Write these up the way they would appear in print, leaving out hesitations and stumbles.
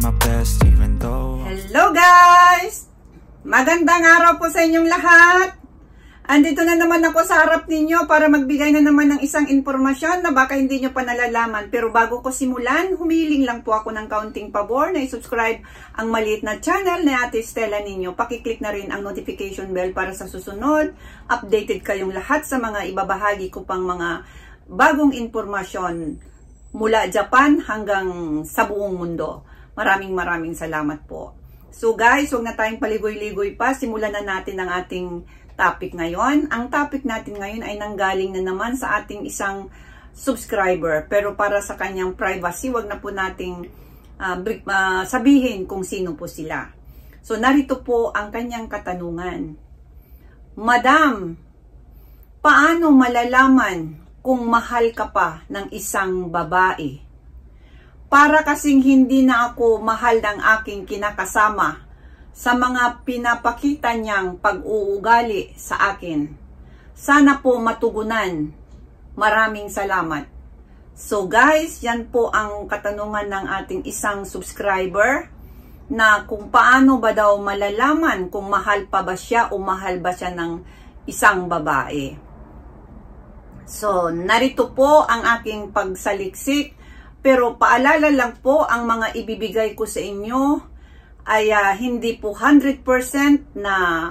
my best even though. Hello guys! Magandang araw po sa inyong lahat. Andito na naman ako sa harap ninyo para magbigay na naman ng isang impormasyon na baka hindi nyo pa nalalaman. Pero bago ko simulan, humiling lang po ako ng kaunting pabor na i-subscribe ang maliit na channel na Ate Stella ninyo. Pakiclick na rin ang notification bell para sa susunod. Updated kayong lahat sa mga ibabahagi ko pang mga bagong impormasyon mula Japan hanggang sa buong mundo. Maraming salamat po. So guys, huwag na tayong paligoy-ligoy pa. Simulan na natin ang ating topic ngayon. Ang topic natin ngayon ay nanggaling na naman sa ating isang subscriber. Pero para sa kanyang privacy, wag na po nating sabihin kung sino po sila. So narito po ang kanyang katanungan. Madam, paano malalaman kung mahal ka pa ng isang babae? Para kasing hindi na ako mahal ng aking kinakasama sa mga pinapakita niyang pag-uugali sa akin. Sana po matugunan. Maraming salamat. So guys, yan po ang katanungan ng ating isang subscriber na kung paano ba daw malalaman kung mahal pa ba siya o mahal ba siya ng isang babae. So, narito po ang aking pagsaliksik. Pero paalala lang po, ang mga ibibigay ko sa inyo ay hindi po 100% na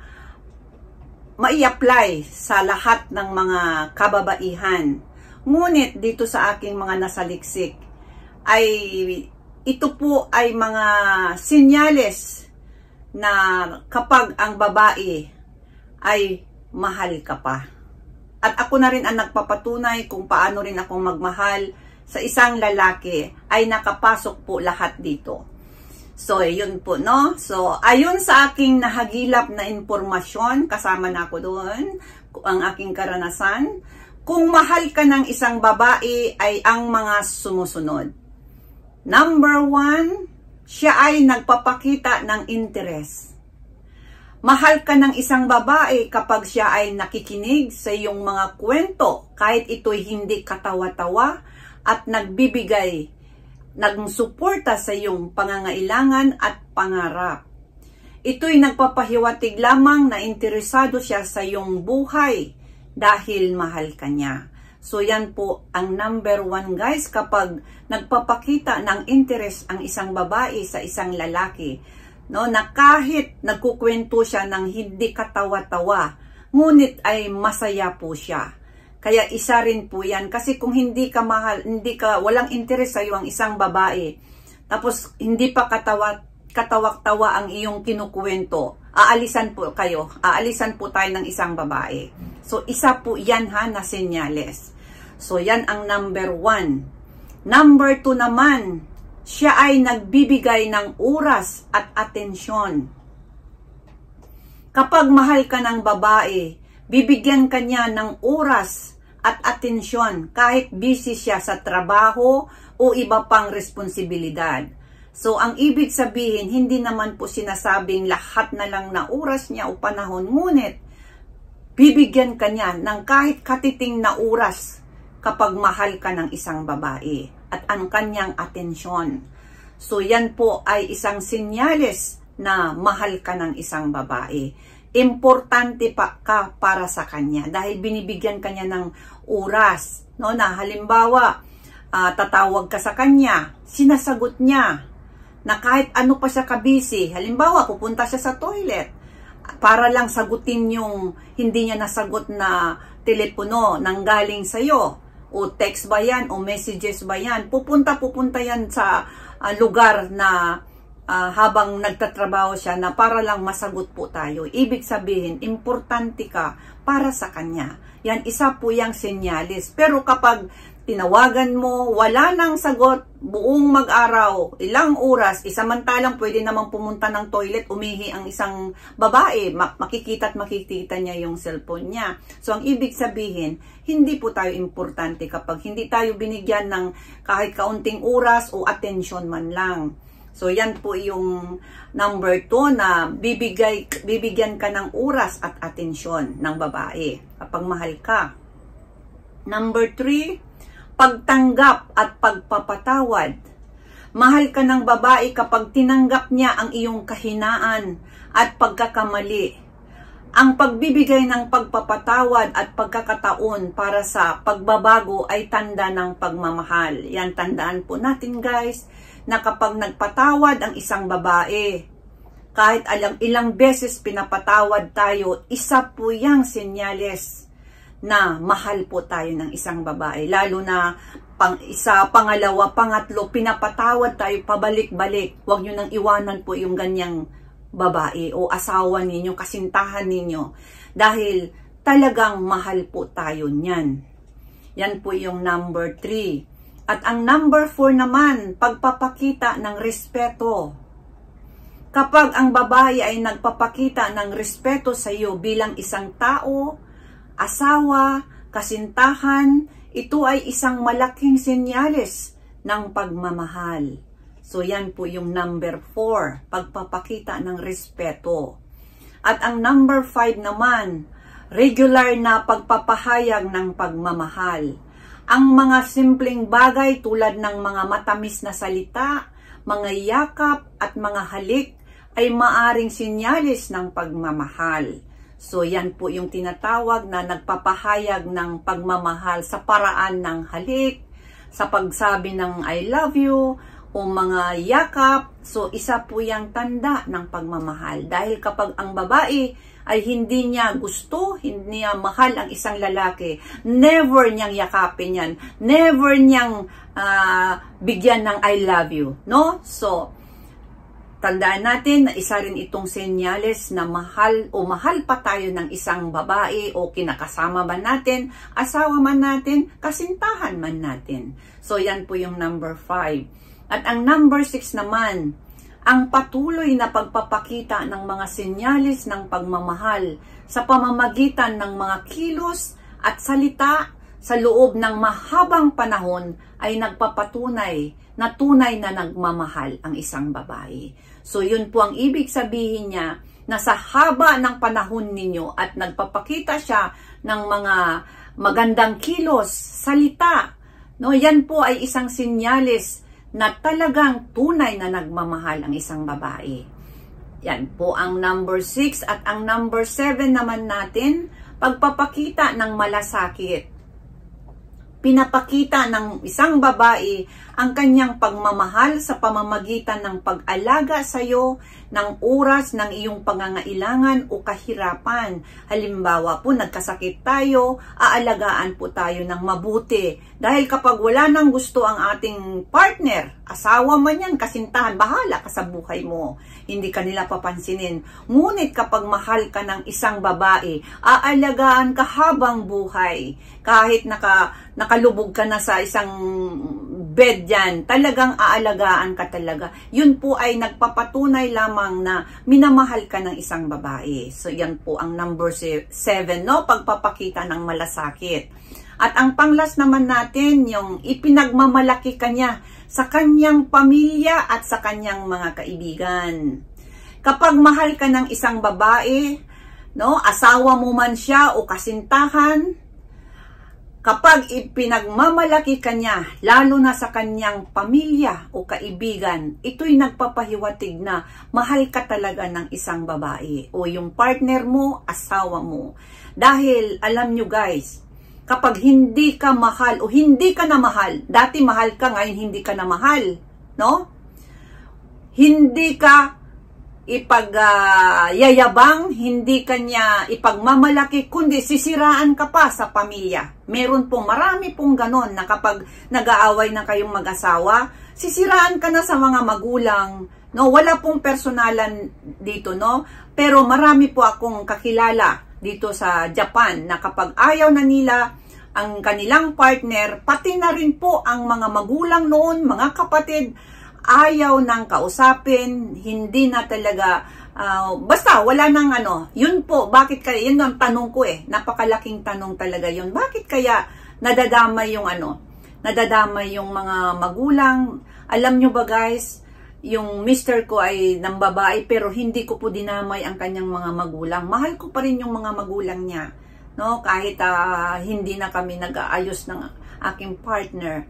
mai-apply sa lahat ng mga kababaihan. Ngunit dito sa aking mga nasaliksik, ay ito po ay mga senyales na kapag ang babae ay mahal ka pa. At ako na rin ang nagpapatunay kung paano rin akong magmahal sa isang lalaki, ay nakapasok po lahat dito. So, yun po, no? So, ayon sa aking nahagilap na impormasyon, kasama na ako doon, ang aking karanasan, kung mahal ka ng isang babae ay ang mga sumusunod. Number 1, siya ay nagpapakita ng interes. Mahal ka ng isang babae kapag siya ay nakikinig sa iyong mga kwento, kahit ito'y hindi katawa-tawa, at nagbibigay nagsuporta sa iyong pangangailangan at pangarap. Ito'y nagpapahiwatig lamang na interesado siya sa iyong buhay dahil mahal ka niya. So yan po ang number 1 guys, kapag nagpapakita ng interest ang isang babae sa isang lalaki. No, na kahit nagkukwento siya ng hindi katawa-tawa, ngunit ay masaya po siya. Kaya isa rin po yan. Kasi kung hindi ka mahal, walang interes sa iyo ang isang babae, tapos hindi pa katawak-tawa ang iyong kinukwento, aalisan po kayo. Aalisan po tayo ng isang babae. So, isa po yan na senyales. So, yan ang number 1. Number 2 naman, siya ay nagbibigay ng oras at atensyon. Kapag mahal ka ng babae, bibigyan ka niya ng oras at atensyon kahit busy siya sa trabaho o iba pang responsibilidad. So, ang ibig sabihin, hindi naman po sinasabing lahat na lang na oras niya o panahon. Ngunit, bibigyan ka niya ng kahit katiting na oras kapag mahal ka ng isang babae at ang kanyang atensyon. So, yan po ay isang senyales na mahal ka ng isang babae. Importante pa ka para sa kanya dahil binibigyan kanya ng oras, no, na halimbawa tatawag ka sa kanya, sinasagot niya na kahit ano pa siya kabisi. Halimbawa pupunta siya sa toilet para lang sagutin yung hindi niya nasagot na telepono nang galing sa iyo, o text ba yan o messages ba yan, pupunta yan sa lugar na habang nagtatrabaho siya na para lang masagot po tayo. Ibig sabihin, importante ka para sa kanya. Yan, isa po yung senyalis. Pero kapag tinawagan mo, wala nang sagot, buong mag-araw, ilang oras, isamantalang pwede namang pumunta ng toilet, umihi ang isang babae, makikita niya yung cellphone niya. So, ang ibig sabihin, hindi po tayo importante kapag hindi tayo binigyan ng kahit kaunting oras o attention man lang. So, yan po yung number 2 na bibigyan ka ng oras at atensyon ng babae kapag mahal ka. Number 3, pagtanggap at pagpapatawad. Mahal ka ng babae kapag tinanggap niya ang iyong kahinaan at pagkakamali. Ang pagbibigay ng pagpapatawad at pagkakataon para sa pagbabago ay tanda ng pagmamahal. Yan, tandaan po natin guys, na kapag nagpatawad ang isang babae, kahit ilang beses pinapatawad tayo, isa po yang senyales na mahal po tayo ng isang babae. Lalo na pangalawa, pangatlo, pinapatawad tayo pabalik-balik. Huwag nyo nang iwanan po yung ganyang babae o asawa ninyo, kasintahan ninyo. Dahil talagang mahal po tayo niyan. Yan po yung number 3. At ang number 4 naman, pagpapakita ng respeto. Kapag ang babae ay nagpapakita ng respeto sa iyo bilang isang tao, asawa, kasintahan, ito ay isang malaking senyales ng pagmamahal. So yan po yung number 4, pagpapakita ng respeto. At ang number 5 naman, regular na pagpapahayag ng pagmamahal. Ang mga simpleng bagay tulad ng mga matamis na salita, mga yakap at mga halik ay maaring sinyalis ng pagmamahal. So yan po yung tinatawag na nagpapahayag ng pagmamahal sa paraan ng halik, sa pagsabi ng I love you, o mga yakap. So isa po yung tanda ng pagmamahal. Dahil kapag ang babae ay hindi niya gusto, hindi niya mahal ang isang lalaki, never niyang yakapin yan, never niyang bigyan ng I love you, no? So tandaan natin na isa rin itong senyales na mahal o mahal pa tayo ng isang babae o kinakasama man natin, asawa man natin, kasintahan man natin. So yan po yung number 5. At ang number 6 naman, ang patuloy na pagpapakita ng mga senyales ng pagmamahal sa pamamagitan ng mga kilos at salita sa loob ng mahabang panahon ay nagpapatunay na tunay na nagmamahal ang isang babae. So yun po ang ibig sabihin niya na sa haba ng panahon ninyo at nagpapakita siya ng mga magandang kilos, salita, no, yan po ay isang senyales na talagang tunay na nagmamahal ang isang babae. Yan po ang number 6. At ang number 7 naman natin, pagpapakita ng malasakit. Pinapakita ng isang babae ang kanyang pagmamahal sa pamamagitan ng pag-alaga sa iyo ng oras ng iyong pangangailangan o kahirapan. Halimbawa po, nagkasakit tayo, aalagaan po tayo ng mabuti. Dahil kapag wala nang gusto ang ating partner, asawa man yan, kasintahan, bahala ka sa buhay mo. Hindi ka nila papansinin. Ngunit kapag mahal ka ng isang babae, aalagaan ka habang buhay. Kahit nakalubog ka na sa isang bed yan, talagang aalagaan ka talaga. Yun po ay nagpapatunay lamang na minamahal ka ng isang babae. So yan po ang number 7, no? Pagpapakita ng malasakit. At ang panglas naman natin, yung ipinagmamalaki ka niya sa kanyang pamilya at sa kanyang mga kaibigan. Kapag mahal ka ng isang babae, no, asawa mo man siya o kasintahan, kapag ipinagmamalaki ka niya, lalo na sa kanyang pamilya o kaibigan, ito'y nagpapahiwatig na mahal ka talaga ng isang babae o yung partner mo, asawa mo. Dahil, alam nyo guys, kapag hindi ka mahal o hindi ka na mahal, dati mahal ka, ngayon hindi ka na mahal, no? Hindi ka ipagyayabang, hindi kanya ipagmamalaki, kundi sisiraan ka pa sa pamilya. Meron pong marami pong ganon na kapag nag-aaway na kayong mag-asawa, sisiraan ka na sa mga magulang, no? Wala pong personalan dito, no? Pero marami po akong kakilala dito sa Japan na kapag ayaw na nila ang kanilang partner, pati na rin po ang mga magulang noon, mga kapatid, ayaw nang kausapin, hindi na talaga, basta wala nang ano. Yun po, bakit kaya, yun ang tanong ko napakalaking tanong talaga yun. Bakit kaya nadadamay yung nadadamay yung mga magulang? Alam nyo ba guys, yung mister ko ay ng babae pero hindi ko po dinamay ang kanyang mga magulang. Mahal ko pa rin yung mga magulang niya, no? Kahit hindi na kami nag-aayos ng aking partner.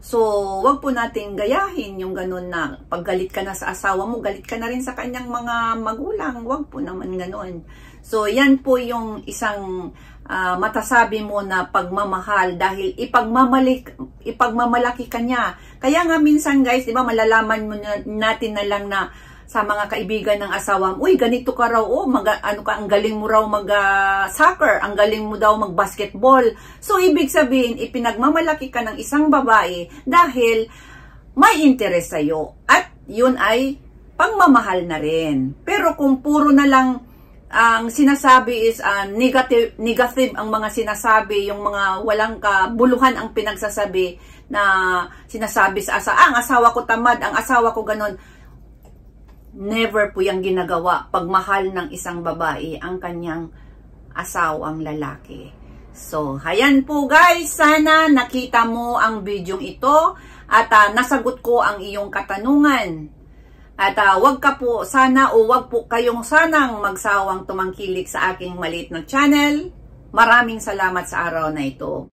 So, wag po nating gayahin yung ganun na pag galit ka na sa asawa mo, galit ka na rin sa kanyang mga magulang. Wag po naman ganun. So, yan po yung isang matasabi mo na pagmamahal dahil ipagmamalaki ka niya. Kaya nga minsan guys, di ba, malalaman mo natin na lang na sa mga kaibigan ng asawa mo, uy, ganito ka raw, oh, ang galing mo raw mag-soccer, ang galing mo daw mag-basketball. So, ibig sabihin, ipinagmamalaki ka ng isang babae dahil may interest sa'yo. At yun ay pagmamahal na rin. Pero kung puro na lang ang sinasabi is negative ang mga sinasabi, yung mga walang kabuluhan ang pinagsasabi na sinasabi sa ang asawa ko tamad, ang asawa ko ganon. Never po yung ginagawa pagmahal ng isang babae ang kanyang asawang lalaki. So, ayan po guys, sana nakita mo ang video ito at nasagot ko ang iyong katanungan. At wag po kayong sanang magsawang tumangkilik sa aking maliit na channel. Maraming salamat sa araw na ito.